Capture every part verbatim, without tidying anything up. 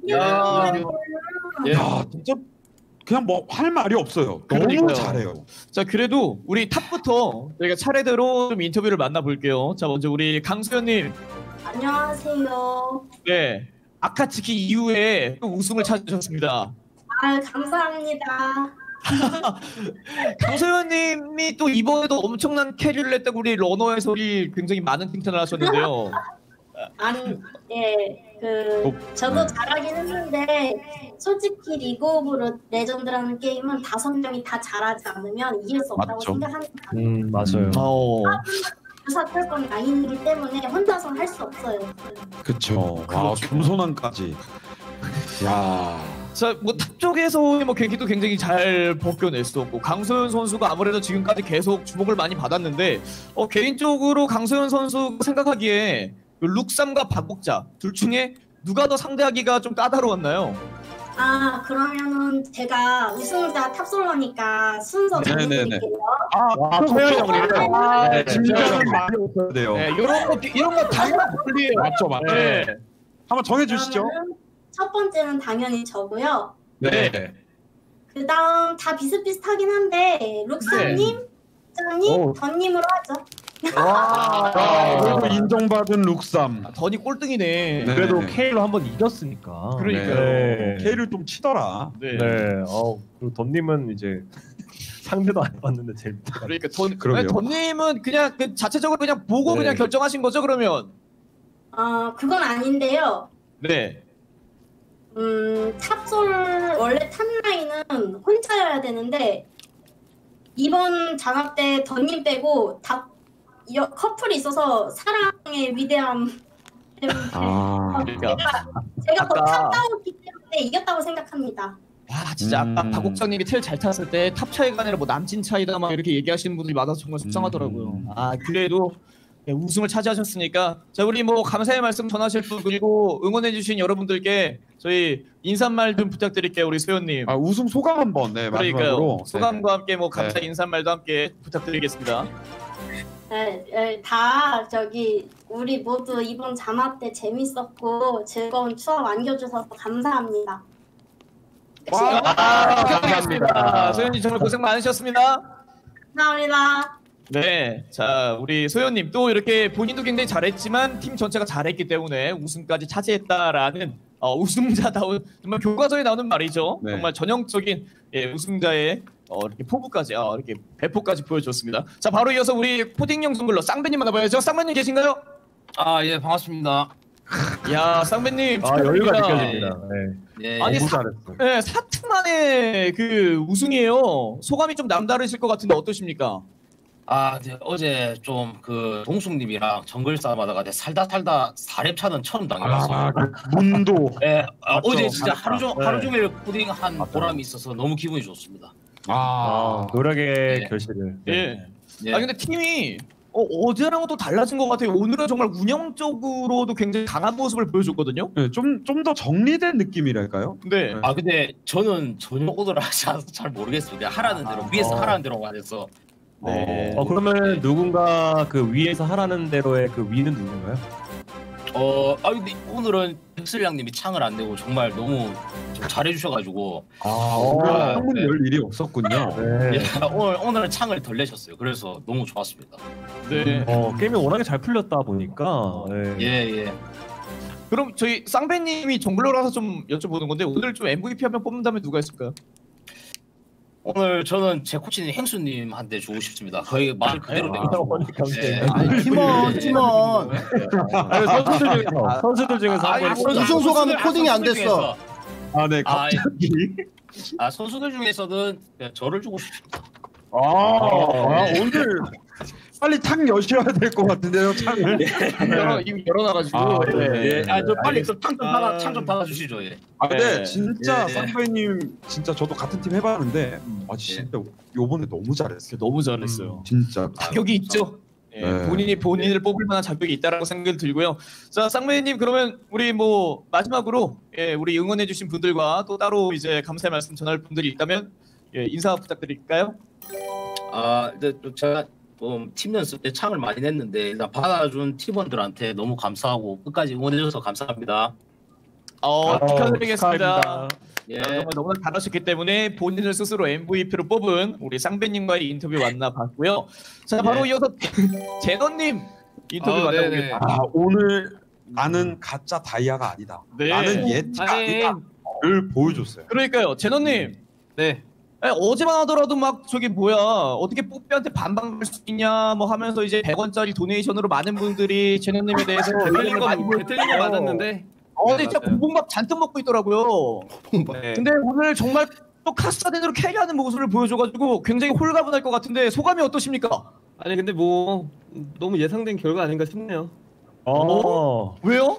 야, 예. 야, 진짜 그냥 뭐 할 말이 없어요. 너무 그러니까요. 잘해요. 자, 그래도 우리 탑부터 저희가 차례대로 좀 인터뷰를 만나볼게요. 자, 먼저 우리 강수현님. 안녕하세요. 네, 아카츠키 이후에 또 우승을 찾으셨습니다. 아, 감사합니다. 강소연님이 또 이번에도 엄청난 캐리를 했다고 우리 러너 해설이 굉장히 많은 칭찬을 하셨는데요. 아니, 예, 그 어, 저도 네. 잘하긴 했는데 솔직히 리그 오브 레전드라는 게임은 다섯 명이 다 잘하지 않으면 이길 수 없다고 맞죠. 생각합니다. 음 맞아요. 어, 유사 철권 라인이기 때문에 혼자서 할 수 없어요. 그쵸. 와, 겸손함까지. 야, 자, 뭐 탑 쪽에서 뭐 경기도 굉장히 잘 벗겨냈었고 강소연 선수가 아무래도 지금까지 계속 주목을 많이 받았는데 어, 개인적으로 강소연 선수 생각하기에 룩삼과 박복자 둘 중에 누가 더 상대하기가 좀 까다로웠나요? 아, 그러면은 제가 우승자 탑솔러니까 순서 네네네. 정해드릴게요. 아, 소연이 형님. 아, 네, 진짜는 많이 없어야 돼요. 네, 이런 거 이런 거 당연한 권리예요. 맞죠, 맞죠. 네. 한번 정해주시죠. 그러면은 첫 번째는 당연히 저고요. 네. 그 다음 다 비슷비슷하긴 한데 룩사님, 짱님, 오. 던님으로 하죠. 와, 아, 그래도 인정받은 룩삼. 던이 꼴등이네. 네. 그래도 K로 한번 이겼으니까. 그러니까요. 네. K를 좀 치더라. 네. 네. 어 그리고 던님은 이제 상대도 안 해봤는데 재밌다. 그러니까 던, 그러게요. 아니, 던님은 그냥 그 자체적으로 그냥 보고 네. 그냥 결정하신 거죠 그러면? 어, 그건 아닌데요. 네. 음, 탑솔 원래 탑라인은 혼자여야 되는데 이번 장학 때 던님 빼고 다 여, 커플이 있어서 사랑의 위대함 때문에 아, 어, 그러니까. 제가, 제가 더 아까- 탑다웠기 때문에 이겼다고 생각합니다. 와 진짜 음. 아까 박옥장님이 텔 잘 탔을 때 탑 차이가 아니라 뭐 남친 차이다 막 이렇게 얘기하시는 분들이 많아서 정말 속상하더라고요. 음. 아 그래도 네, 우승을 차지하셨으니까 자 우리 뭐 감사의 말씀 전하실 분 그리고 응원해주신 여러분들께 저희 인사말 좀 부탁드릴게요 우리 소연님. 아, 우승 소감 한번 네, 그러니까요. 마지막으로. 소감과 함께 뭐 감사 네. 인사말도 함께 부탁드리겠습니다. 네, 네, 다 저기 우리 모두 이번 자막 때 재밌었고 즐거운 추억 안겨주셔서 감사합니다. 와, 아, 감사합니다. 소연님 정말 고생 많으셨습니다. 감사합니다. 네, 자 우리 소연님 또 이렇게 본인도 굉장히 잘했지만 팀 전체가 잘했기 때문에 우승까지 차지했다라는 어, 우승자다운 정말 교과서에 나오는 말이죠. 네. 정말 전형적인 예, 우승자의 어, 이렇게 포부까지 어, 이렇게 배포까지 보여줬습니다. 자 바로 이어서 우리 코딩용 정글러 쌍배님 만나봐야죠. 쌍배님 계신가요? 아, 예, 반갑습니다. 야 쌍배님 아 여유가 축하드립니다. 느껴집니다. 네. 예, 아니, 예. 너무 사- 잘했어. 네, 사트 만에 그 우승이에요. 소감이 좀 남다르실 것 같은데 어떠십니까? 아, 네, 어제 좀 그 동숙님이랑 정글 싸움하다가 내 살다 살다 사렙 차는 처음 당해봤어요. 아, 그 문도. 예, 아, 맞죠. 어제 진짜 맞다. 하루 종 네. 하루 종일 코딩한 보람이 있어서 너무 기분이 좋습니다. 아, 아 노력의 네. 결실을. 네. 예. 예. 아 근데 팀이 어, 어제랑은 또 달라진 것 같아요. 오늘은 정말 운영적으로도 굉장히 강한 모습을 보여줬거든요. 네, 좀 좀 더 정리된 느낌이랄까요? 네. 아, 근데 저는 전혀 오더를 하지 않아서 잘 모르겠습니다. 하라는 대로 위에서 어. 하라는 대로만 해서. 네. 어 그러면 누군가 그 위에서 하라는 대로의 그 위는 누군가요? 어, 아 근데 오늘은 백슬량님이 창을 안 내고 정말 너무 좀 잘해주셔가지고 아, 어. 오늘 한문 열 일이 없었군요. 네. 예, 오늘 오늘은 창을 덜 내셨어요. 그래서 너무 좋았습니다. 네. 어 게임이 워낙에 잘 풀렸다 보니까. 네. 예, 예. 그럼 저희 쌍배님이 정글러라서 좀 여쭤보는 건데 오늘 좀 엠브이피 한 명 뽑는다면 누가 있을까요? 오늘 저는 제 코치님 행수님한테 주고 싶습니다. 거의 말 그대로 아, 내가지고. 경쟁. 예. 아니, 팀원 팀원 아니, 선수들 중에서 선수들 중에서 아니, 한번 선수- 우승 소감은 선수들- 코딩이 안 선수들 됐어. 중에서- 아, 네, 아, 갑자기. 아 선수들 중에서는 그냥 저를 주고 싶습니다. 아, 아, 오늘 빨리 창 여셔야 될 것 같은데요, 창을. 열어 이미 열어놔가지고. 아, 네. 네. 예, 아저 빨리 좀 창 좀 아. 받아 창 좀 받아 주시죠. 예. 아, 근데 네. 진짜 예, 예. 쌍배님 진짜 저도 같은 팀 해봤는데 아 진짜 요번에 너무 잘했어요. 너무 잘했어요. 진짜. 자격이 있죠. 예, 네. 본인이 본인을 뽑을 만한 자격이 있다라고 생각이 들고요. 자, 쌍배님 그러면 우리 뭐 마지막으로 예, 우리 응원해주신 분들과 또 따로 이제 감사의 말씀 전할 분들이 있다면 예, 인사 부탁드릴까요? 아, 근데 또 제가 뭐 팀 연습 때 창을 많이 냈는데 일단 받아준 팀원들한테 너무 감사하고 끝까지 응원해줘서 감사합니다. 어, 어, 축하드리겠습니다. 축하합니다. 예. 아, 정말 너무나 잘하셨기 때문에 본인을 스스로 엠브이피로 뽑은 우리 쌍배님과의 인터뷰 만나봤고요. 자, 바로 예. 이어서 제너님 인터뷰 어, 네네. 만나보겠습니다. 아 오늘 나는 가짜 다이아가 아니다. 네. 나는 예티가 아니, 아니다를 보여줬어요. 그러니까요, 제너님. 네. 아니, 어제만 하더라도 막 저기 뭐야 어떻게 뽀삐한테 반박 할 수 있냐 뭐 하면서 이제 백 원짜리 도네이션으로 많은 분들이 제너님에 대해서 배틀린 의견을 많이 건 배틀린 건 맞았는데. 어, 근데 진짜 맞아요. 공복밥 잔뜩 먹고 있더라고요. 네. 근데 오늘 정말 또 카스타딘으로 캐리하는 모습을 보여줘가지고 굉장히 홀가분할 것 같은데 소감이 어떠십니까? 아니 근데 뭐 너무 예상된 결과 아닌가 싶네요. 어. 왜요?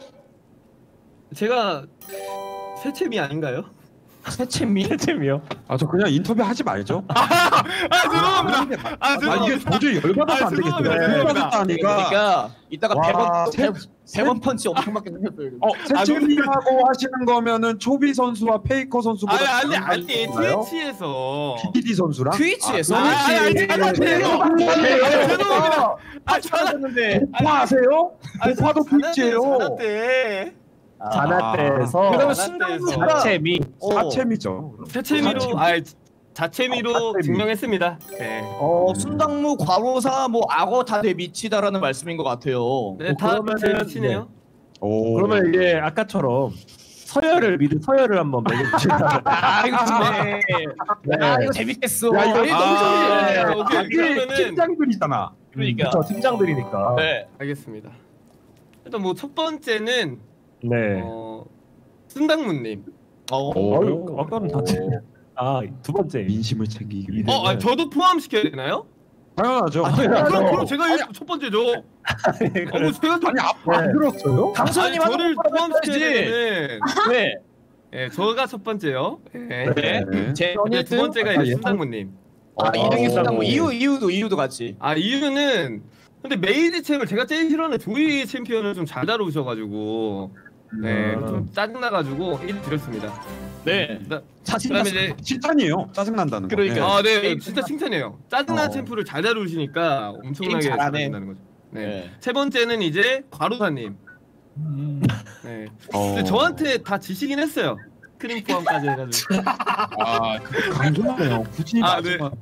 제가 새채미 아닌가요? 새채미? 채채미요? 아 저 그냥 인터뷰 하지 말죠. 아 죄송합니다. 아 아 이게 죄송합니다. 도저히 열받아서 아, 안 되겠어요. 죄송합니다. 열받았다니까. 그러니까 이따가 와, 백 원 백 원 펀치 엄청 맞게 생겼어요. 어 세팅하고 하시는 거면은 초비 선수와 페이커 선수보다 아니 아니 아니 트위치에서 피디 선수랑 트위치에서? 아, 아니, 아니, 아니, 아니, 죄송합니다. 아 잘하셨는데 고파하세요? 고파도 트위치예요. 잘한대. 자나떼에서 그러면 자나떼에서. 순당무가 자채미. 사채미죠. 새채미로 아 자채미로 자채미. 증명했습니다. 네. 어 순당무 과로사 뭐 악어 다들 미치다라는 말씀인 것 같아요. 네, 뭐 다 그러면은, 미치네요. 오. 그러면 이게 아까처럼 서열을 미드 서열을 한번 매겨주시면. 아 이거 좋네. 네. 아 이거 재밌겠어. 야, 이거 아니, 너무 아, 좋네. 오케이. 이게 그러면은 팀장들이잖아. 그러니까. 그쵸, 팀장들이니까. 네. 알겠습니다. 일단 뭐 첫 번째는 네. 어 순당무님. 어. 어유, 아까는 다 아, 두 번째. 민심을 챙기기 위해. 어, 아, 저도 포함시켜야 되나요? 당연하죠. 아, 그럼 그럼 제가 이첫 번째죠. 어, 뭐 제가 좀 아니 앞안 네. 들었어요? 아니, 강수현님 저를 포함시켜야 되지. 되는. 네. 예, 저가 첫 번째요. 예. 네. 네. 제 네, 두 번째가 아, 이제 예. 순당무님. 아 이등이 어. 순당무 이유 이유도 이유도 같이. 아 이유는 근데 메이드 챔을 제가 제일 싫어하는 조이 챔피언을 좀 잘 다루셔가지고 네, 음. 좀 짜증나가지고 일 드렸습니다. 네. 나- 자신 그다음에 이제 칭찬이에요. 짜증난다는 거. 그러니까. 아, 네, 진짜 칭찬해요. 짜증나는 어. 챔프를 잘 다루시니까 엄청나게 게임 잘하네. 잘하신다는 거죠. 네. 네. 세 번째는 이제 과로사님. 음. 네. 어. 근데 저한테 다 지시긴 했어요. 크림 포함까지 해가지고. 아, 강조하네요. 굳이 아, 네. 마지막.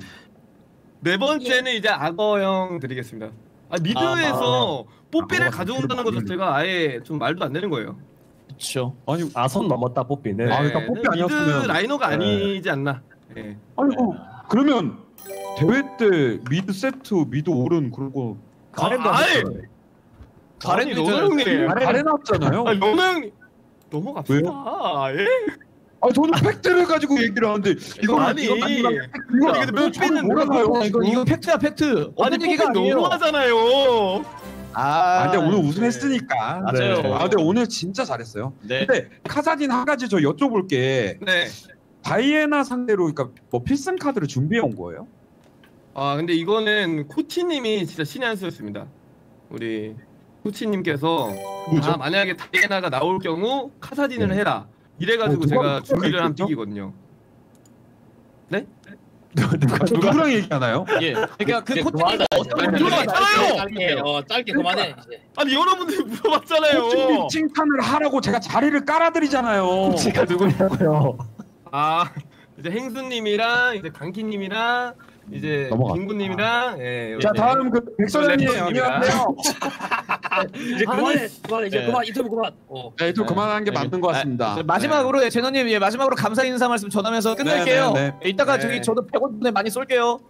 네 번째는 이제 악어형 드리겠습니다. 아 미드에서 뽀삐를 악어가 가져온다는 것 자체가 아예 좀 말도 안 되는 거예요. 그렇죠. 아니, 아, 손 넘었다, 뽀삐는. 아, 그러니까 뽀삐 미드 아니었으면- 라이너가 네. 아니지 않나. 네. 아니 뭐 그러면 대회 때 미드 세트, 미드 오른 그런 거 가렌도 아, 안 아이! 했잖아요. 가렌 아니, 너무 형님. 가래 났잖아요. 아니 너무 형님. 넘어갑시다. 아, 예? 아 저는 팩트를 가지고 얘기를 하는데 이거 아니. 이거 아니라 이거 아니, 근데 몇 저는 배는 몰라요. 아, 이거 이거 팩트야 팩트. 아니 없는 얘기가 뽀삐 아니에요. 너무하잖아요. 아, 아 근데 오늘 우승했으니까. 맞아요. 아 근데 오늘 진짜 잘했어요. 네. 근데 카사딘 한 가지 저 여쭤볼 게 네. 다이애나 상대로 그러니까 뭐 필승 카드를 준비해 온 거예요? 아 근데 이거는 코치님이 진짜 신의 한 수였습니다. 우리 코치님께서 뭐죠? 아 만약에 다이애나가 나올 경우 카사딘을 네. 해라 이래가지고 어, 누가- 제가 누가 준비를 한 그랬겠죠? 픽이거든요. 아, 저 누구랑 얘기하나요? 예. 그러니까 그 이제 코트 그만하자, 어떤 이제. 분들이 짧게, 짧게 어 짧게 그만해 이제. 아니 여러분들이 물어봤잖아요. 코치님 칭찬을 하라고 제가 자리를 깔아드리잖아요. 제가 누구냐고요. 아 이제 행수님이랑 이제 강키님이랑 이제 넘어가. 김구님이랑 예, 자 이렇게. 다음 그 백설현님 랩퍼님이랑. 안녕하세요. 이제 그만해 그만해 이제 네. 그만 인터뷰 그만. 어. 네, 좀 그만하는 게 네. 맞는 것 같습니다. 자, 마지막으로 예, 제너님 예, 마지막으로 감사 인사 말씀 전하면서 끝낼게요. 네, 네, 예, 이따가 네. 저기 저도 백 원 많이 쏠게요.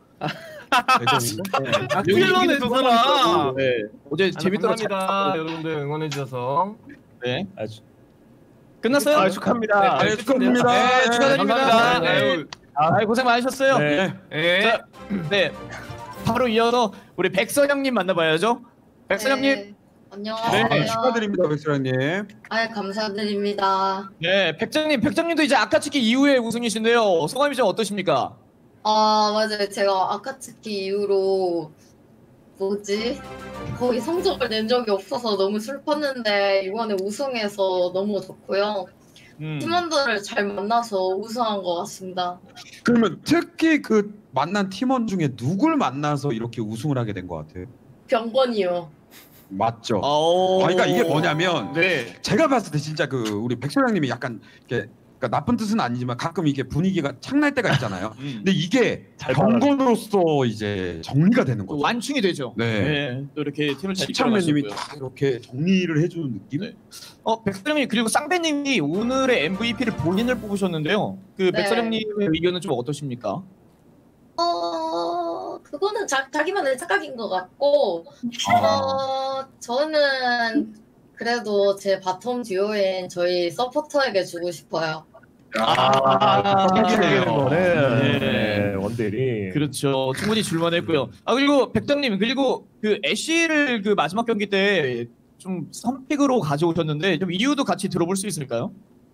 아 킬러네 저 사람. 네. 어제 아, 재밌더라. 감사합니다 여러분들 응원해 주셔서. 네. 아주. 끝났어요? 아, 축하합니다. 네, 축하드립니다. 네, 축하드립니다. 감사합니다. 네. 네. 아, 고생 많으셨어요. 네. 예. 자, 네. 바로 이어서 우리 백서영님 만나봐야죠. 백서영님. 네, 안녕하세요. 아, 축하드립니다, 백설현님. 아, 감사드립니다. 네, 백장님, 백장님도 이제 아카츠키 이후에 우승이신데요. 소감이 좀 어떠십니까? 아, 맞아요. 제가 아카츠키 이후로 뭐지? 거의 성적을 낸 적이 없어서 너무 슬펐는데 이번에 우승해서 너무 좋고요. 음. 팀원들을 잘 만나서 우승한 것 같습니다. 그러면 특히 그 만난 팀원 중에 누굴 만나서 이렇게 우승을 하게 된 것 같아요? 병건이요. 맞죠. 어... 아, 그러니까 이게 뭐냐면 네. 제가 봤을 때 진짜 그 우리 백소장님이 약간 이렇게 그러니까 나쁜 뜻은 아니지만 가끔 이게 분위기가 창날 때가 있잖아요. 음. 근데 이게 잘 경건으로서 이제 정리가 되는 또 거죠. 완충이 되죠. 네. 네. 또 이렇게 팀을 잘 시청자님이 이끌어가셨고요. 다 이렇게 정리를 해주는 느낌. 네. 어 백설형님 그리고 쌍배님이 오늘의 엠브이피를 본인을 뽑으셨는데요. 그 네. 백설형님의 의견은 좀 어떠십니까? 어, 그거는 자, 자기만의 착각인 것 같고, 어, 저는 그래도 제 바텀 듀오인 저희 서포터에게 주고 싶어요. 아, 되는 거는 네. 네, 원딜이 그렇죠. 충분히 줄만했고요. 아 그리고 백장님 그리고 그 애쉬를 그 마지막 경기 때 좀 선픽으로 가져오셨는데 좀 이유도 같이 들어볼 수 있을까요?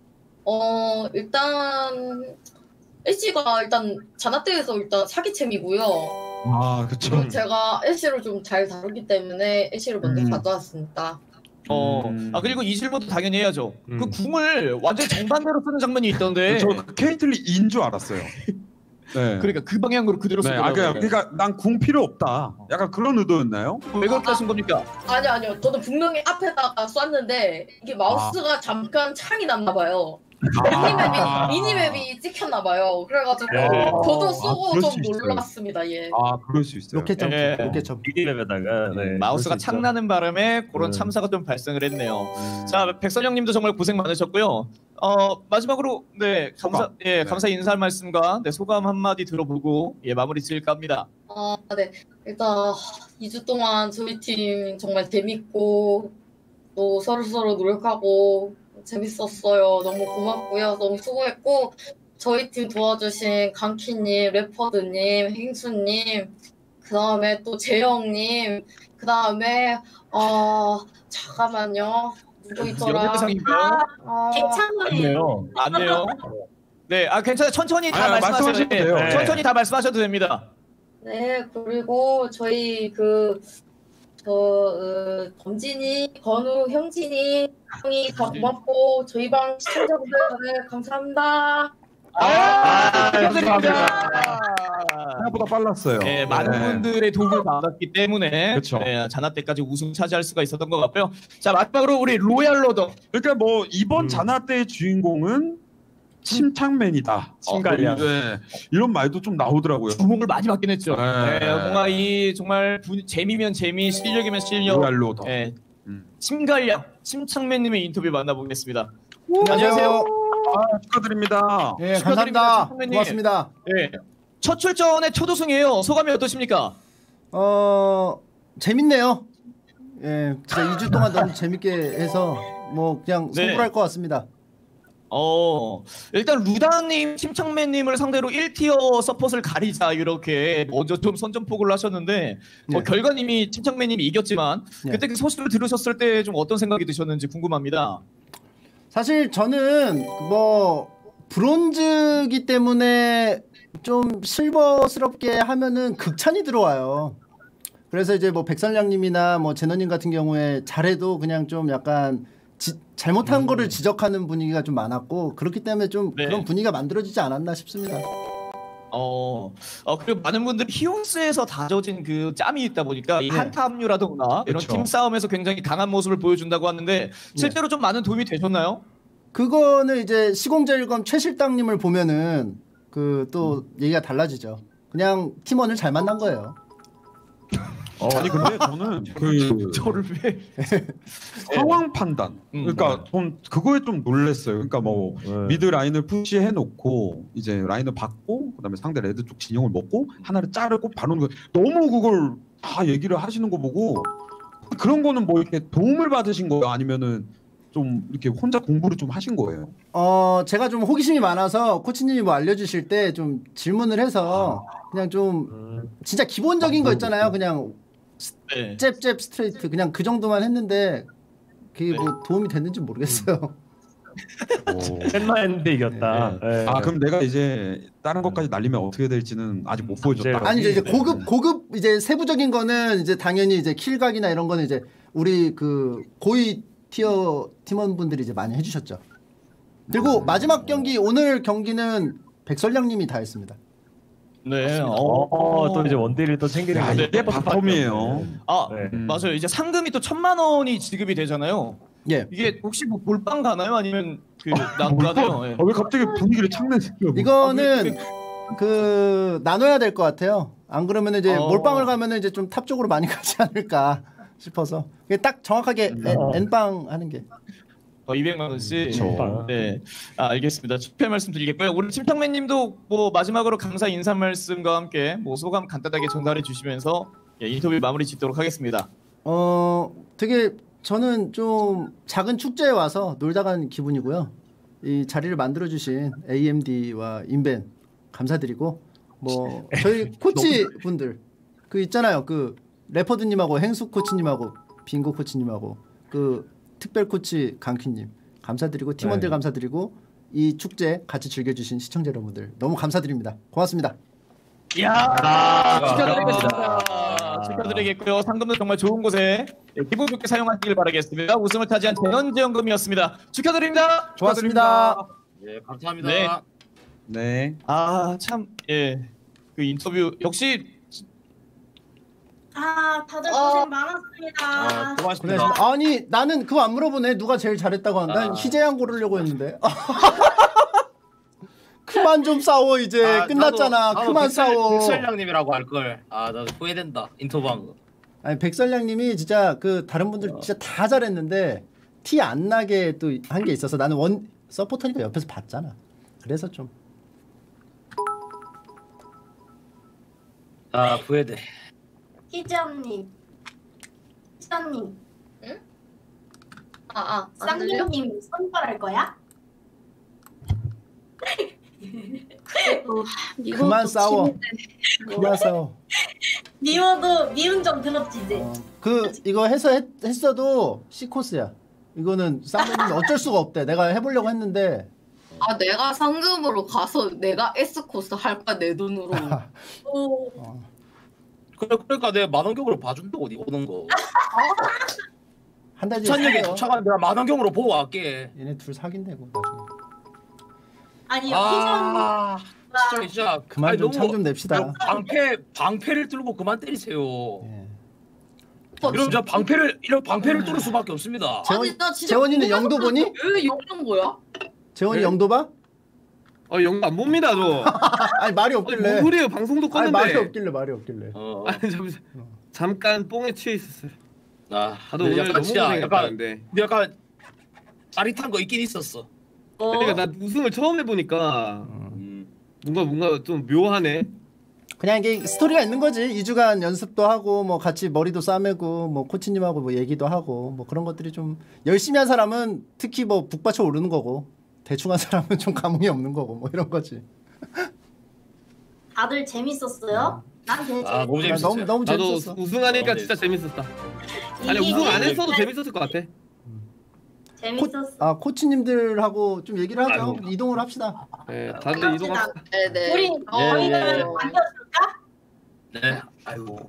어, 일단, 애쉬가 일단 자나떼에서 일단 사기챔이고요. 아, 그렇죠. 그리고 제가 애쉬를 좀 잘 다루기 때문에 애쉬를 먼저 음. 가져왔습니다. 어, 음. 아 그리고 이 질문도 당연히 해야죠. 음. 그 궁을 완전 정반대로 쓰는 장면이 있던데. 저 케이틀린인 줄 알았어요. 네. 그러니까 그 방향으로 그대로 네, 쓰더라고요. 아, 그러니까, 그러니까 난 궁 필요 없다. 약간 그런 의도였나요? 왜 그렇게 하신 겁니까? 아니요, 아니요. 저도 분명히 앞에다가 쐈는데, 이게 마우스가 잠깐 창이 났나 봐요. 아. 미니맵이, 미니맵이 찍혔나 봐요. 그래가지고, 네. 저도 아, 쓰고 그럴 좀 수 있어요. 놀랐습니다, 예. 아, 그럴 수 있어요. 로켓 점프, 예. 로켓 점프. 미니맵에다가 네, 마우스가 그럴 수 창 있죠. 나는 바람에 그런 네. 참사가 좀 발생을 했네요. 음. 자, 백선영님도 정말 고생 많으셨고요. 어 마지막으로 네 감사 소감. 예 네. 감사 인사 말씀과 네 소감 한마디 들어보고 예 마무리 지을까 합니다. 아, 네. 일단, 이 주 동안 저희 팀 정말 재밌고, 또 서로서로 노력하고, 재밌었어요. 너무 고맙고요. 너무 수고했고, 저희 팀 도와주신 강키님, 래퍼드님, 행수님, 그 다음에 또 재영님, 그 다음에, 어, 잠깐만요. 누구 있더라? 영상인가요? 아, 맞네요. 안돼요. 네, 아 괜찮아요. 천천히 다 아, 말씀하셔도 말씀하셔도 돼요. 돼요. 네. 천천히 다 말씀하셔도 됩니다. 네, 그리고 저희 그, 저, 어, 범진이, 건우, 형진이, 형이 다 고맙고, 저희 방 시청자분들 다들 감사합니다. 아, 감사합니다. 감사드립니다. 생각보다 빨랐어요. 네, 많은 네. 분들의 도움을 받았기 때문에 그쵸. 네, 자나 때까지 우승 차지할 수가 있었던 것 같고요. 자, 마지막으로 우리 로얄 로더. 그러니까 뭐 이번 음. 자나 때의 주인공은 침착맨이다. 침갈량. 네. 이런 말도 좀 나오더라고요. 주목을 많이 받긴 했죠. 네. 네, 뭔가 이 정말 분- 재미면 재미, 실력이면 실력. 로얄로더. 네, 음. 침갈량, 침착맨님의 인터뷰 만나보겠습니다. 안녕하세요. 아, 축하드립니다. 예, 축하드립니다, 감사합니다. 선배님. 고맙습니다. 네, 첫 출전의 첫 우승이에요. 소감이 어떠십니까? 어, 재밌네요. 예, 진짜 이 주 동안 너무 재밌게 해서 뭐 그냥 네. 성불할 것 같습니다. 어 일단 루다님, 침착맨님을 상대로 일 티어 서폿을 가리자 이렇게 먼저 좀 선전포고를 하셨는데 네. 어, 결과님이 침착맨님이 이겼지만 네. 그때 그 소식을 들으셨을 때 좀 어떤 생각이 드셨는지 궁금합니다. 사실 저는 뭐 브론즈기 때문에 좀 실버스럽게 하면은 극찬이 들어와요. 그래서 이제 뭐 백설량님이나 뭐 제너님 같은 경우에 잘해도 그냥 좀 약간 지, 잘못한 음. 거를 지적하는 분위기가 좀 많았고 그렇기 때문에 좀 네. 그런 분위기가 만들어지지 않았나 싶습니다. 어, 어 그리고 많은 분들이 히오스에서 다져진 그 짬이 있다 보니까 이 네. 한타 합류라던가 이런 그쵸. 팀 싸움에서 굉장히 강한 모습을 보여준다고 하는데 실제로 좀 많은 도움이 되셨나요? 그거는 이제 시공제일검 최실당님을 보면은 그 또 얘기가 달라지죠. 그냥 팀원을 잘 만난 거예요. 어, 아니 근데 저는 그 저를 왜? 상황 판단. 음. 그러니까 좀 그거에 좀 놀랬어요. 그러니까 뭐 네. 미드 라인을 푸시해 놓고 이제 라인을 받고 그다음에 상대 레드 쪽 진영을 먹고 하나를 자르고 바로 그 너무 그걸 다 얘기를 하시는 거 보고 그런 거는 뭐 이렇게 도움을 받으신 거예요? 아니면은 좀 이렇게 혼자 공부를 좀 하신 거예요? 어 제가 좀 호기심이 많아서 코치님이 뭐 알려주실 때 좀 질문을 해서 그냥 좀 음, 진짜 기본적인 거 있잖아요. 그냥 네. 잽잽 스트레이트 그냥 그 정도만 했는데 그게 네. 뭐 도움이 됐는지 모르겠어요. 셋만 했는데 이겼다. 네. 아 그럼 내가 이제 다른 것까지 날리면 어떻게 될지는 아직 못 보여줬다. 아니 이제 고급 고급 이제 세부적인 거는 이제 당연히 이제 킬각이나 이런 거는 이제 우리 그 고위 티어 팀원분들이 이제 많이 해주셨죠. 그리고 마지막 경기 오늘 경기는 백설량님이 다 했습니다. 네. 어, 어, 또 이제 원딜을 또 챙기는 야, 거죠. 이게 바텀이에요. 아 네. 음. 맞아요. 이제 상금이 또 천만 원이 지급이 되잖아요. 예. 이게 혹시 뭐 몰빵 가나요? 아니면 그 나가나요? 예. 아, 왜 갑자기 분위기를 착내세요? 이거는 그 나눠야 될 것 같아요. 안 그러면 이제 어. 몰빵을 가면은 이제 좀 탑 쪽으로 많이 가지 않을까 싶어서 이게 딱 정확하게 엔- 엔빵 하는 게. 어, 이백만 원씩. 그쵸. 네, 아, 알겠습니다. 축하 말씀드리겠고요. 우리 침탕맨님도 뭐 마지막으로 감사 인사 말씀과 함께 뭐 소감 간단하게 전달해 주시면서 예, 인터뷰 마무리 짓도록 하겠습니다. 어 되게 저는 좀 작은 축제에 와서 놀다 간 기분이고요. 이 자리를 만들어 주신 에이엠디와 인벤 감사드리고 뭐 저희 코치 분들 그 있잖아요. 그 레퍼드님하고 행수 코치님하고 빙고 코치님하고 그 특별 코치 강퀴님 감사드리고 팀원들 네. 감사드리고 이 축제 같이 즐겨주신 시청자 여러분들 너무 감사드립니다. 고맙습니다. 이야, 축하드리겠습니다. 축하드리겠고요. 상금도 정말 좋은 곳에 예, 기분 좋게 사용하시길 바라겠습니다. 우승을 차지한 대현지연금이었습니다. 축하드립니다. 고맙습니다. 예, 감사합니다. 네. 네. 아, 참, 예, 그 인터뷰 역시 아, 다들 어. 고생 많았습니다. 아, 고맙습니다. 고생하셨습니다. 아니 나는 그거 안 물어보네. 누가 제일 잘했다고 하는. 난 아. 희재양 고르려고 했는데. 그만 좀 싸워 이제 아, 끝났잖아. 나도- 나도 그만 백설- 싸워. 백설량님이라고 할 걸. 아, 나 후회된다. 인터뷰한 거. 아니 백설량님이 진짜 그 다른 분들 진짜 다 잘했는데 티 안 나게 또 한 게 있어서 나는 원 서포터니까 옆에서 봤잖아. 그래서 좀 아, 후회돼. 희지언니, 희지언니, 아, 아, 안 들려? 쌍둥이님 선발할 거야? 그만 싸워. 그만 싸워. 미워도 미운 점 들었지 이제. 어, 그 이거 해서 했, 했어도 C 코스야. 이거는 쌍둥이는 어쩔 수가 없대. 내가 해보려고 했는데 아, 내가 상금으로 가서 내가 S 코스 할 거야, 내 돈으로. 오, 그래, 그러니까 내가 만원경으로 봐준다고 니 오는 거. 한 달 뒤에 부산역에 사겨. 도착하면 내가 만원경으로 보고 갈게. 얘네 둘 사귄다고 나중에. 아니 아, 희지언니 진짜 진짜. 그만 아니, 좀 너무 창 좀 냅시다. 그 방패 방패를 뚫고 그만 때리세요. 예. 이러면 저 방패를 이런 방패를 뚫을 수밖에 없습니다. 재원, 아니, 나 진짜 재원이는 궁금한 영도 보니? 왜 영도인 거야? 재원이 네? 영도 봐? 어, 영어 안 봅니다, 저. 아니 말이 아니, 없길래. 뭔 소리예요? 방송도 아니 말이 껐는데. 없길래 말이 없길래. 어. 아니, 잠시 잠깐 뽕에 취해 있었어요. 아, 다들 근데 오늘 약간 너무 진짜 약간 고생했다는데. 근데 약간 짜릿한 거 있긴 있었어. 어, 그러니까 나 우승을 처음 해보니까 음. 뭔가 뭔가 좀 묘하네. 그냥 이게 스토리가 있는 거지. 이 주간 연습도 하고 뭐 같이 머리도 싸매고 뭐 코치님하고 뭐 얘기도 하고 뭐 그런 것들이 좀 열심히 한 사람은 특히 뭐 북받쳐 오르는 거고 대충 한 사람은 좀 감흥이 없는 거고 뭐 이런 거지. 다들 재밌었어요? 난 되게 아, 너무 재밌었어. 재밌었어요. 너무 너무 나도 재밌었어. 우승하니까 어, 진짜 네. 재밌었다. 아니 이게 우승 안 했어도 재밌- 재밌었을 것 같아. 재밌었어. 아 코치님들하고 좀 얘기를 하죠. 아이고. 이동을 합시다. 네, 다들 이동합시다. 네네. 우리 어, 저희가 예, 예. 안겨줄까? 네. 아이고.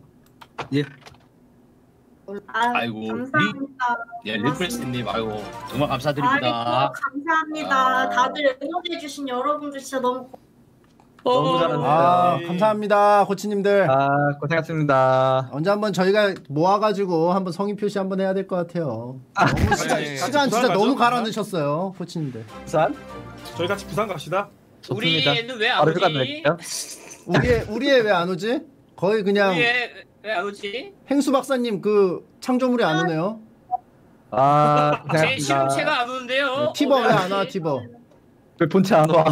아, 아이고, 감사합니다. 예, 리프레스님 아이고 정말 아이고, 감사드립니다. 감사합니다. 아. 다들 응원해주신 여러분들 진짜 너무 고... 너무 잘하는데. 아 감사합니다 코치님들. 아 고생하셨습니다. 언제 한번 저희가 모아가지고 한번 성의 표시 한번 해야 될 것 같아요. 너무 시간, 네. 시간 진짜 부산 너무 가죠? 갈아 넣으셨어요 코치님들. 부산 저희 같이 부산 갑시다. 좋습니다. 우리는 왜 안 바로 휴가 오지? 낼게요. 우리의 우리의 왜 안 오지? 거의 그냥 우리의 왜안 오지? 행수 박사님 그 창조물이 안 오네요. 아 제 고생하셨습니다. 실험체가 안 오는데요. 티버 어, 왜 안 와 오지? 티버? 왜 본체 안 와?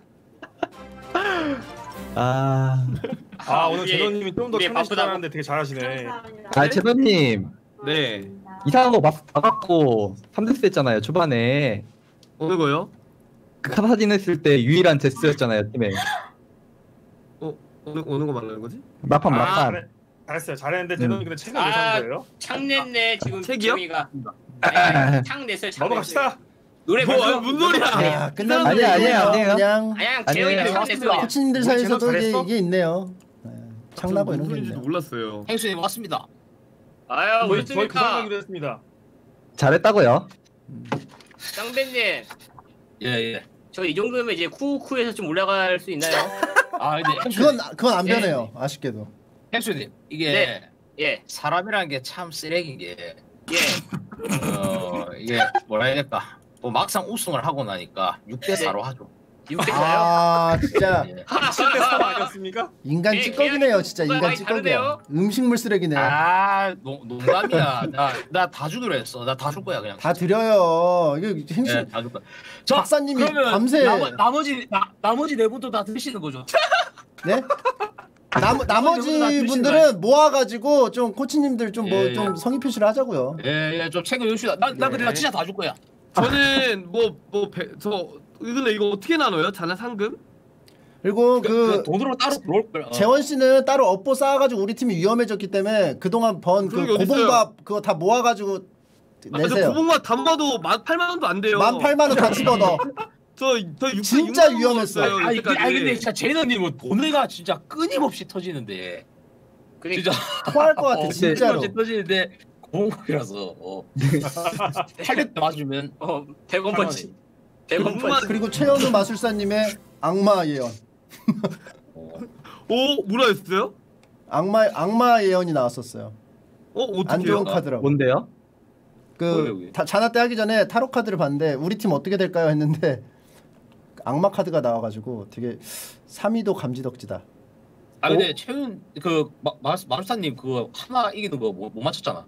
아, 아 오늘 우리- 제노님이 좀 더 우리 참여시 바쁘다고. 잘하는데 되게 잘하시네. 감사합니다. 아 제노님 네. 이상한 거 마스크 다 갖고 삼 데스 했잖아요 초반에. 어느 거요? 그 카사딘 했을 때 유일한 제스였잖아요 팀에. 어 어느 어느 거 말하는 거지? 막판 아, 막판. 잘해, 잘했어요. 잘했는데 제노님 근데 책을 왜 아, 산 거예요? 창 냈네 지금 책이요? 재미가. 네, 창 냈어요. 창 넘어갑시다. 냈어요. 노래 뭐, 불러. 무슨 소리야? 야 끝났네. 아니야, 아니야, 아니에요. 그냥 그냥 아니에요. 재영이가 창 냈어요. 코치님들 우리 사이에서도 제노 이게, 잘했어? 이게 있네요. 네, 창나고 이런 무슨 게 소리인지도 있네요. 몰랐어요. 행수님 왔습니다. 아유 저희 저희 부산 멋있으니까. 가기로 했습니다. 잘했다고요? 쌍배님. 예예. 저 이 정도면 이제 쿠쿠에서 좀 올라갈 수 있나요? 아 근데 그건 그건 안 예. 변해요. 아쉽게도. 햄수님 이게 네. 예. 사람이라는 게 참 쓰레기인 게 예. 어, 이게 뭐라 해야 될까? 뭐 막상 우승을 하고 나니까 육 대 사로 하죠. 육 대 사요? 아 진짜 예. 칠 대 삼 아니었습니까? 인간 예, 찌꺼기네요. 진짜 계약이 인간 많이 찌꺼기야. 다르네요. 음식물 쓰레기네. 아 농, 농담이야. 나 나 다 주기로 했어. 나 다 줄 거야 그냥. 다 드려요. 이거 행신 예, 다 줄 거야. 저 박사님이 그러면 밤새 나머, 나머지 나, 나머지 네 분도 다 드시는 거죠? 네? 남, 나머지 분들은 모아가지고 좀 코치님들 좀 뭐 좀 예, 예. 성의 표시를 하자고요. 예예 좀 챙겨 주시다. 나나 네. 근데 나 진짜 다 줄 거야. 저는 뭐뭐저 근데 이거 어떻게 나눠요? 자네 상금? 그리고 그, 그 그 돈으로 따로 들어올 거야. 어. 재원 씨는 따로 업보 쌓아가지고 우리 팀이 위험해졌기 때문에 그동안 번 그 그런 게 어딨어요? 고봉밥 그거 다 모아가지고 아, 저 내세요. 고봉만 담아도 만 팔만 원도 안 돼요. 만 팔만 원 다 집어넣어. 저저 진짜 위험했어. 아니, 그, 아니 근데 진짜 제너님은 돈내가 진짜 끊임없이 터지는데 그러니까 진짜 토할 것 같아 어, 진짜로. 끊임없이 터지는데 공이라서 어. 팔백 맞으면 어, 백 원 펀치. 백 원 펀치. 그리고 최현우 마술사님의 악마 예언. 오 뭐라 했어요? 악마 악마 예언이 나왔었어요. 어 안 좋은 어떻게요? 카드라고. 뭔데요? 뭐예요, 그 그게? 다, 자나 때 하기 전에 타로 카드를 봤는데 우리 팀 어떻게 될까요 했는데 악마 카드가 나와가지고 되게 삼위도 감지덕지다. 아 근데 최윤 그 마, 마, 마술사님 그거 하나 이기는 거 못 맞췄잖아.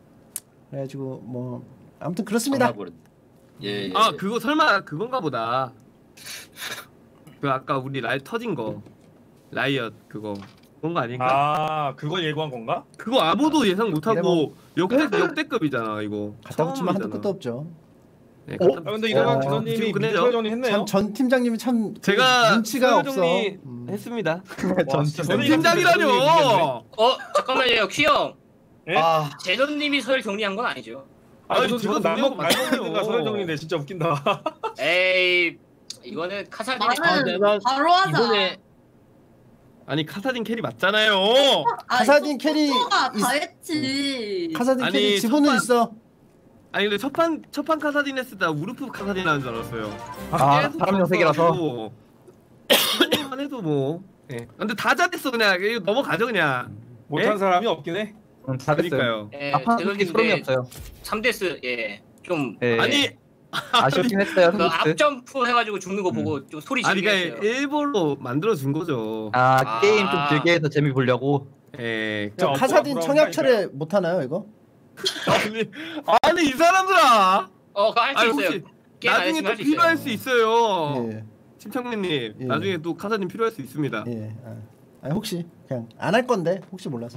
그래가지고 뭐 아무튼 그렇습니다. 예, 예. 아 그거 설마 그건가 보다. 그 아까 우리 라이 터진 거 라이엇 그거 그런 거 아닌가? 아 그걸 예고한 건가? 그거 아무도 예상 못하고 뭐- 역대 역대급이잖아 이거. 갖다 붙이면 한도 처음이잖아. 끝도 없죠. 네, 어? 갖다 아, 근데 이러면 어, 기사님이 지금 끝내죠. 미술 정리했네요. 참 전 팀장님이 참 제가 눈치가 없어. 정리 음. 했습니다. 와, 전 진짜 선생님이 팀장이라뇨. 정리했네. 어, 잠깐만요. 퀴형. 예? 아 제노님이 설 정리한 건 아니죠? 아니 아니, 저는 제가 말먹 정리하고 말먹는가 서열 정리인데 진짜 웃긴다. 에이, 이거는 카사딘이 아, 나는 내가 바로 하자. 이번에 아니 카사딘 캐리 맞잖아요. 카사딘 캐리 가 있- 다 했지. 카사딘 아니, 캐리 지분은 첫판- 있어. 아니 근데 첫판 첫판 카사딘 했을 때 우르프 카사딘 하는 줄 알았어요. 아 계속 사람 영색이라서. 바꿔가지고. 안 해도 뭐. 예. 근데 다 잘했어 그냥 이거 넘어가죠 그냥. 못한 예? 사람이 없긴 해. 음, 잘했어요. 그러니까요. 예, 아파 솔직히 소름이 제노님 없어요. 삼 데스 예. 좀 예. 아니 아쉽긴 했어요. 그 삼 앞점프 해가지고 죽는 거 보고 좀 소리 아니 지르게 그러니까 했어요. 일부러 만들어 준 거죠. 아, 아. 게임 좀 길게 해서 재미 보려고. 예. 저 야, 카사딘 앞으로 청약철에 못 하나요 이거? 아니, 아니 이 사람들아. 어, 그거 할 수 아니 있어요. 혹시 게임 안 나중에 했으면 또 할 수 있어요. 필요할 수 있어요. 예. 침착맨님 예. 나중에 또 카사딘 필요할 수 있습니다. 예. 아. 아니 혹시 그냥 안 할 건데 혹시 몰라서.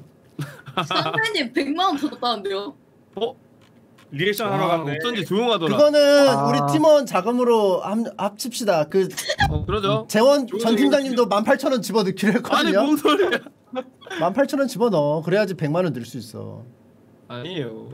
선배님 백만 원 줬다는데요? 어? 리액션 하러 아, 갔네. 어쩐지 조용하더라. 그거는 아. 우리 팀원 자금으로 합, 합칩시다. 그 어, 그러죠. 재원 좋은 전 팀장님도 만 팔천 원 집어넣기로 아니 했거든요. 뭔 소리야? 만 팔천 원 집어넣어. 그래야지 백만 원 늘 수 있어. 아니에요.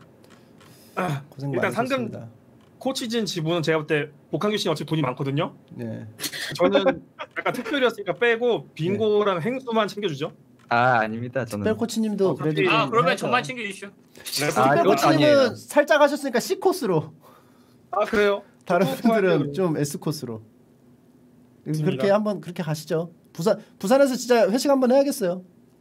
고생 일단 많으셨습니다. 코치진 지분은 제가 볼 때 복한규 씨는 어차피 돈이 많거든요. 네. 저는 약간 특별이었으니까 빼고 빙고랑 행수만 챙겨주죠. 아 아닙니다. 저는. 특별 코치님도 어차피- 그래도 아, 좀 그러면 해야죠. 저만 챙겨주시죠. 네, 아, 특별 이건 코치님은 아니에요. 살짝 하셨으니까 C 코스로. 아 그래요? 다른 조금 분들은 할게요. 좀 S 코스로. 좋습니다. 그렇게 한번 그렇게 가시죠. 부산 부산에서 진짜 회식 한번 해야겠어요.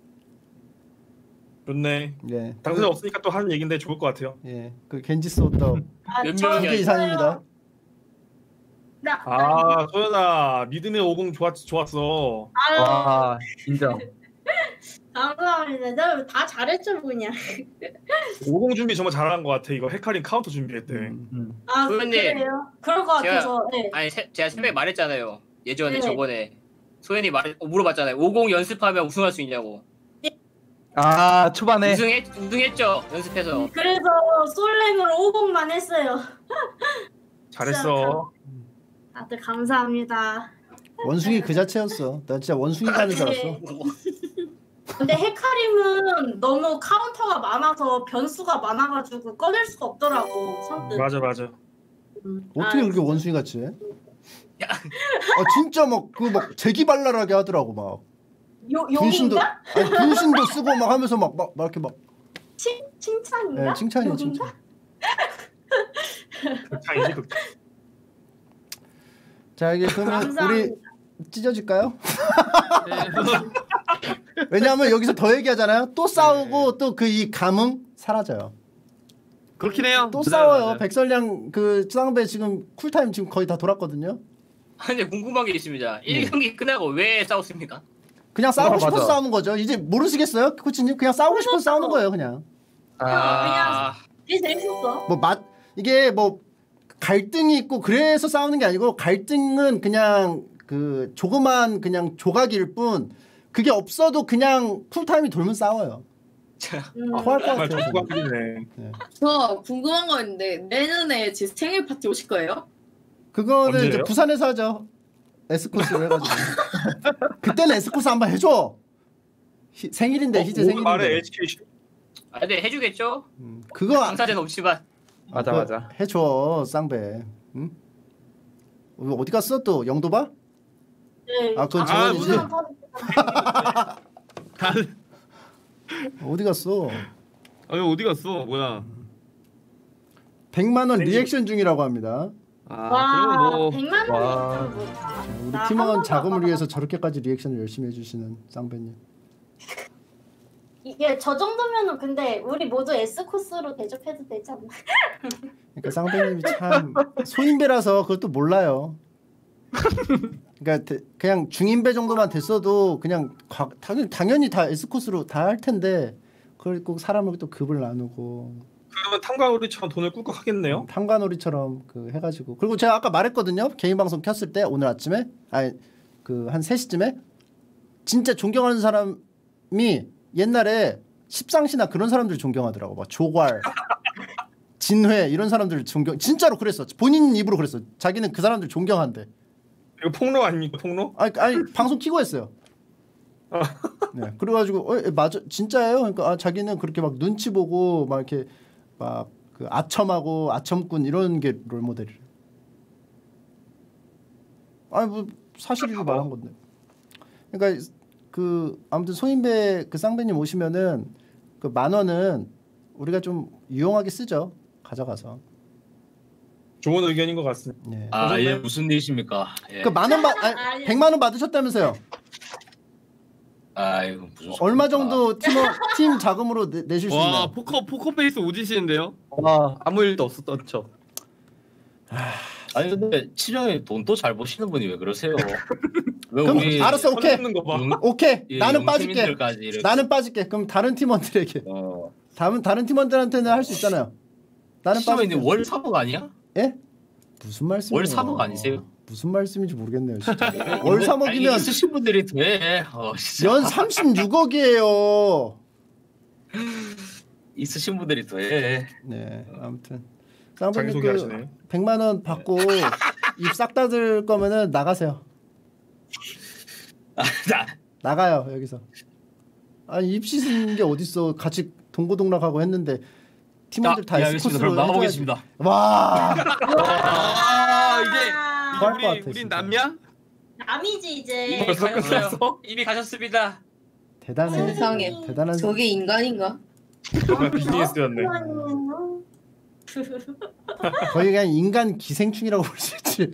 좋네. 예. 당신 없으니까 또 하는 얘긴데 좋을 것 같아요. 예. 그 겐지 소떡 아, 몇 저 명이야, 이게 이상입니다. 나, 아 소연아 믿음의 오공 좋았 좋았어. 아유, 와 인정. 감사합니다. 너 다 잘했죠 그냥. 오공 준비 정말 잘한 것 같아. 이거 헤카림 카운터 준비했대. 음. 음. 아 소연님, 그래요? 그럴 것 제가- 같아서. 네. 아니, 세, 제가 새벽에 말했잖아요. 예전에 네. 저번에 소연이 말 어, 물어봤잖아요. 오공 연습하면 우승할 수 있냐고. 아 초반에 우승했 우승했죠. 연습해서. 그래서 솔랭으로 오공만 했어요. 잘했어. 다들 감사합니다. 원숭이 그 자체였어. 나 진짜 원숭이 가는 줄 알았어. 근데 헤카림은 너무 카운터가 많아서 변수가 많아가지고 꺼낼 수가 없더라고 선뜻. 맞아 맞아. 음. 어떻게 아, 그렇게 원숭이 같이 해? 아 진짜 막 그 막 재기발랄하게 하더라고 막. 요 분신도 용인가? 아니 분신도 쓰고 막 하면서 막 막 이렇게 막 칭 칭찬인가? 예, 칭찬이에요 용인가? 칭찬. 극찬이지 극찬. 자 이게 그러면 감사합니다. 우리 찢어질까요? 왜냐하면 여기서 더 얘기하잖아요. 또 싸우고 또 그 이 감흥 사라져요. 그렇긴 해요. 또 네, 싸워요. 맞아요. 백설량 그 쌍배 지금 쿨타임 지금 거의 다 돌았거든요. 아니 궁금한 게 있습니다. 일 경기 끝나고 왜 싸웠습니까? 그냥 싸우고 어, 싶어서 맞아. 싸우는 거죠. 이제 모르시겠어요, 코치님? 그냥 싸우고 싶어서 싸우는 거예요, 그냥. 아, 이게 재밌었어. 뭐 맛 이게 뭐 갈등이 있고 그래서 싸우는 게 아니고 갈등은 그냥 그 조그만 그냥 조각일 뿐 그게 없어도 그냥 쿨타임이 돌면 싸워요. 음. 토할 것 정말 같아요. 조각이네. 저 궁금한 거 있는데 내년에 제 생일 파티 오실 거예요? 그거는 이제 언제예요? 부산에서 하죠. 에스코스로 해가지고. 그때는 에스코스 한번 해줘. 히, 생일인데 희재 어, 말에 생일인데. 에듀케이션. 아, 근데 해주겠죠? 음, 그거 안- 강사는 없지만. 맞아 그거 맞아. 해줘 쌍배. 응? 어, 어디 갔어 또 영도바? 네. 아 그건 아, 정원이지. 무슨 어디 갔어? 아니 어디 갔어? 뭐야? 백만 원 왠지- 리액션 중이라고 합니다. 아 와, 그럼 뭐 백만 와. 원이면 뭐다. 우리 나 팀원 한 번도 자금을 안 위해서 저렇게까지 리액션을 열심히 해주시는 쌍배님. 이게 저 정도면은 근데 우리 모두 S 코스로 대접해도 되지 않나? 그러니까 쌍배님이 참 소인배라서 그것도 몰라요. 그러니까 대- 그냥 중인배 정도만 됐어도 그냥 과, 당연히 당연히 다 S 코스로 다 할 텐데 그걸 꼭 사람을 또 급을 나누고 그러면 탐관오리처럼 돈을 꿀꺽 하겠네요. 탐관오리처럼 그 해가지고 그리고 제가 아까 말했거든요. 개인 방송 켰을 때 오늘 아침에 아니 그 한 세 시쯤에 진짜 존경하는 사람이 옛날에 십상시나 그런 사람들 존경하더라고. 막 조괄, 진회 이런 사람들 존경 진짜로 그랬어. 본인 입으로 그랬어. 자기는 그 사람들 존경한대. 이거 폭로 아닙니까 폭로? 아니, 아니 방송 키고 했어요. 네, 그래가지고 어, 예, 맞아 진짜예요. 그러니까 아, 자기는 그렇게 막 눈치 보고 막 이렇게 막 그 아첨하고 아첨꾼 이런 게 롤모델이래. 아니 뭐 사실이고 말한 건데. 그러니까 그 아무튼 소인배 그 쌍배님 오시면은 그 만 원은 우리가 좀 유용하게 쓰죠. 가져가서. 좋은 의견인 것 같습니다. 네. 아, 예, 무슨 일이십니까? 예. 그 만 원 받, 아니, 아니. 백만 원 받으셨다면서요? 아이고, 무슨 얼마 소리입니까? 정도 팀 팀 자금으로 내, 내실 수 와 있나요? 포커 포커 페이스 오지시는데요? 와 아무 일도 없었던 척. 아니 근데 치령이 돈도 잘 버시는 분이 왜 그러세요? 왜 그럼 우리 알았어, 오케이. 는 거 봐. 용- 오케이. 예, 나는 빠질게. 용시민들까지 이렇게. 나는 빠질게. 그럼 다른 팀원들에게. 어. 다른 다른 팀원들한테는 할 수 있잖아요. 나는 치령이 빠질게. 월 삼억 아니야? 예? 무슨 말씀이에요? 월 삼억 아니세요? 무슨 말씀인지 모르겠네요, 진짜. 월 삼억이면 아니, 있으신 분들이 돼. 어, 진짜. 연 삼십육억이에요. 있으신 분들이 돼. 네, 아무튼 자기 쌍배님 그 소개하시네. 백만 원 받고 입 싹 닫을 거면은 나가세요. 아, 나, 나가요 여기서. 아니 입 씻은 게 어딨어? 같이 동고동락하고 했는데 팀원들 다 아, 예, 알겠습니다. 에스코스로 그럼 해줘야지. 나가보겠습니다. 와, 아 이제 토할 것 이제 같아, 우리 우린 진짜. 남이야? 남이지 이제. 이미 벌써 가셨어요. 끝났어? 이미 가셨습니다. 대단해. 세상에. 대단한 사람. 저게 인간인가? 정말 비즈니스였네. 거의 그냥 인간 기생충이라고 볼 수 있지.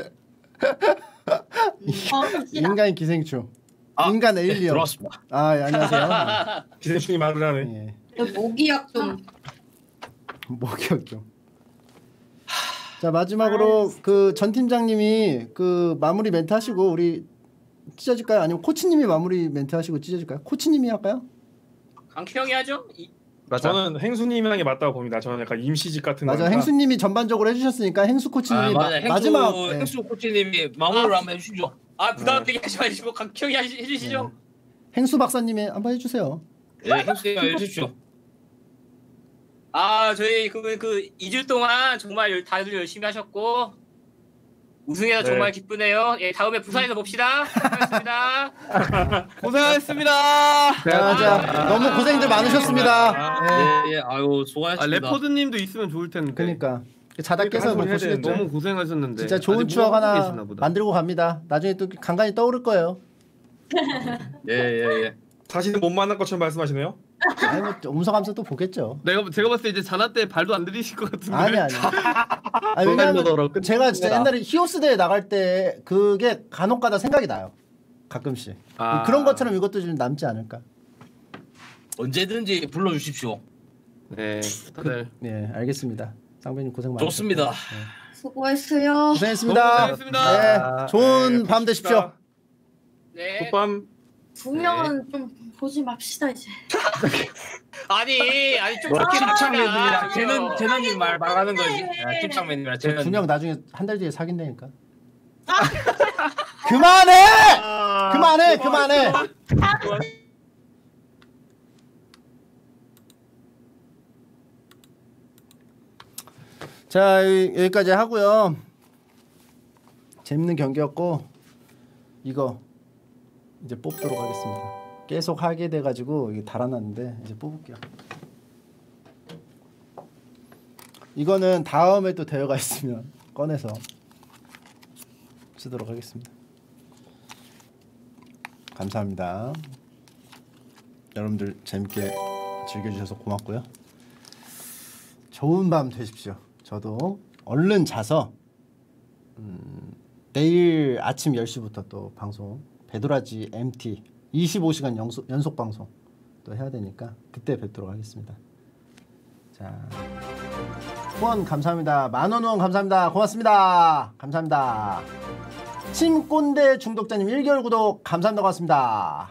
인간 기생충. 아, 인간 네, 에일리언. 들어왔습니다. 아, 예, 안녕하세요. 기생충이 말을 하네. 예. 모기약 좀. 목욕. 자 마지막으로 그 전 팀장님이 그 마무리 멘트 하시고 우리 찢어질까요? 아니면 코치님이 마무리 멘트 하시고 찢어질까요? 코치님이 할까요? 강키형이 하죠? 이, 맞아. 저는 행수님이랑이 맞다고 봅니다. 저는 약간 임시직 같은 맞아, 거니까. 행수님이 전반적으로 해주셨으니까 행수 아, 코치님이 맞아. 마, 행수, 마지막 예. 행수 코치님이 마무리를 한번 해주시죠. 아 부담 되게 하지 마시고 강키형이 하시- 해주시죠. 행수 박사님이 한번 해주세요. 예, 행수님 해주십시오. 아 저희 그 그 이 주 동안 정말 열- 다들 열심히 하셨고 우승해서 네. 정말 기쁘네요. 예 다음에 부산에서 봅시다. 고맙습니다. 고생하셨습니다. 자, 자 너무 고생들 많으셨습니다. 예. 예, 예, 아유 아 수고하셨습니다. 레퍼드님도 있으면 좋을 텐데. 그러니까 자다 그러니까 깨서 뭐 한번 해야 보시겠죠. 되는데. 너무 고생하셨는데. 진짜 좋은 아직 추억 뭐 하고 하나 계시나 보다. 만들고 갑니다. 나중에 또 간간히 떠오를 거예요. 예, 예, 예. 다시는 못 만날 것처럼 말씀하시네요. 아니 뭐 음성감사 또 보겠죠. 내가 제가 봤을 때 이제 자나 때 발도 안 들이실 것 같은데. 아니 아니. 아니 왜냐면 노동으로 끝- 제가 진짜 끝내라. 옛날에 히오스 대회 나갈 때 그게 간혹가다 생각이 나요. 가끔씩. 아. 그런 것처럼 이것도 좀 남지 않을까. 언제든지 불러주십시오. 네, 다들. 네, 알겠습니다. 쌍배님 고생 많으셨습니다. 좋습니다. 네. 수고했어요. 고생했습니다. 고생했습니다. 네, 좋은 네, 밤 되십시오. 네. 굿밤. 두 명은 좀 보지 맙시다 이제. 아니 아니 좀 뭐 그렇게 팀창맨님이랑 말하잖아. 재능 재능님 말 말하는 거지. 아, 팀창맨님이랑 재능. 두 명 나중에 한 달 뒤에 사귄다니까. 그만해! 그만해! 그만해! 자, 여기까지 하고요. 재밌는 경기였고 이거 이제 뽑도록 하겠습니다. 계속 하게 돼가지고 이게 달아났는데 이제 뽑을게요. 이거는 다음에 또 대회가 있으면 꺼내서 쓰도록 하겠습니다. 감사합니다. 여러분들 재밌게 즐겨주셔서 고맙고요. 좋은 밤 되십시오. 저도 얼른 자서 음, 내일 아침 열 시부터 또 방송 배도라지 엠티 이십오 시간 연속, 연속 방송 또 해야 되니까 그때 뵙도록 하겠습니다. 자, 후원 감사합니다. 만원 후원 감사합니다. 고맙습니다. 감사합니다. 침꼰대 중독자님 일 개월 구독 감사합니다. 고맙습니다.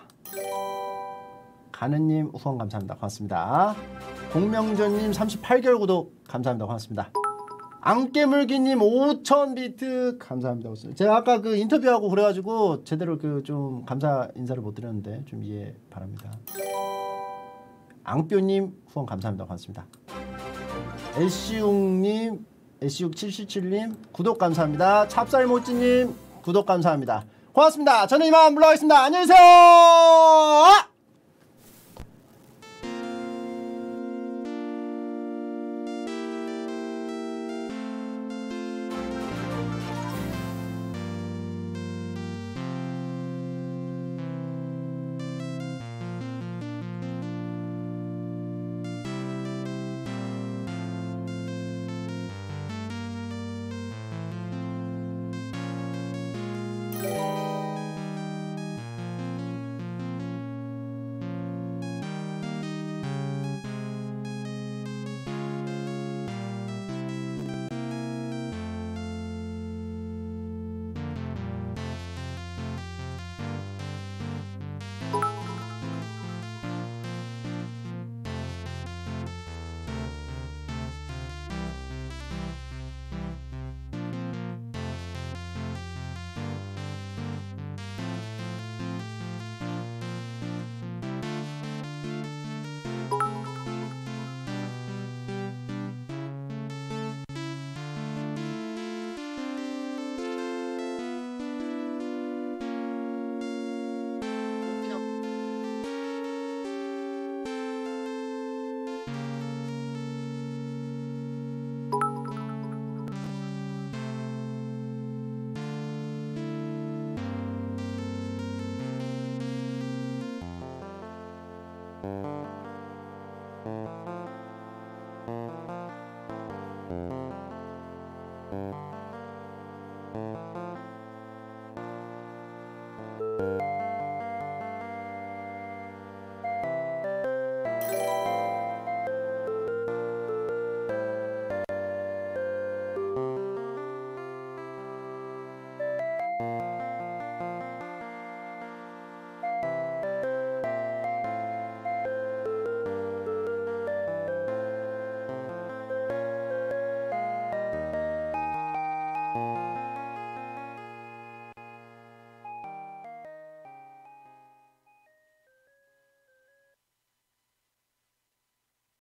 가느님 후원 감사합니다. 고맙습니다. 공명전님 삼십팔 개월 구독 감사합니다. 고맙습니다. 앙깨물기님 오천 비트 감사합니다. 제가 아까 그 인터뷰하고 그래가지고 제대로 그 좀 감사 인사를 못 드렸는데 좀 이해 바랍니다. 앙뼈님 후원 감사합니다. 고맙습니다. 엘씨육님 엘씨육 칠칠칠님 구독 감사합니다. 찹쌀모찌님 구독 감사합니다. 고맙습니다. 저는 이만 물러가겠습니다. 안녕히 계세요.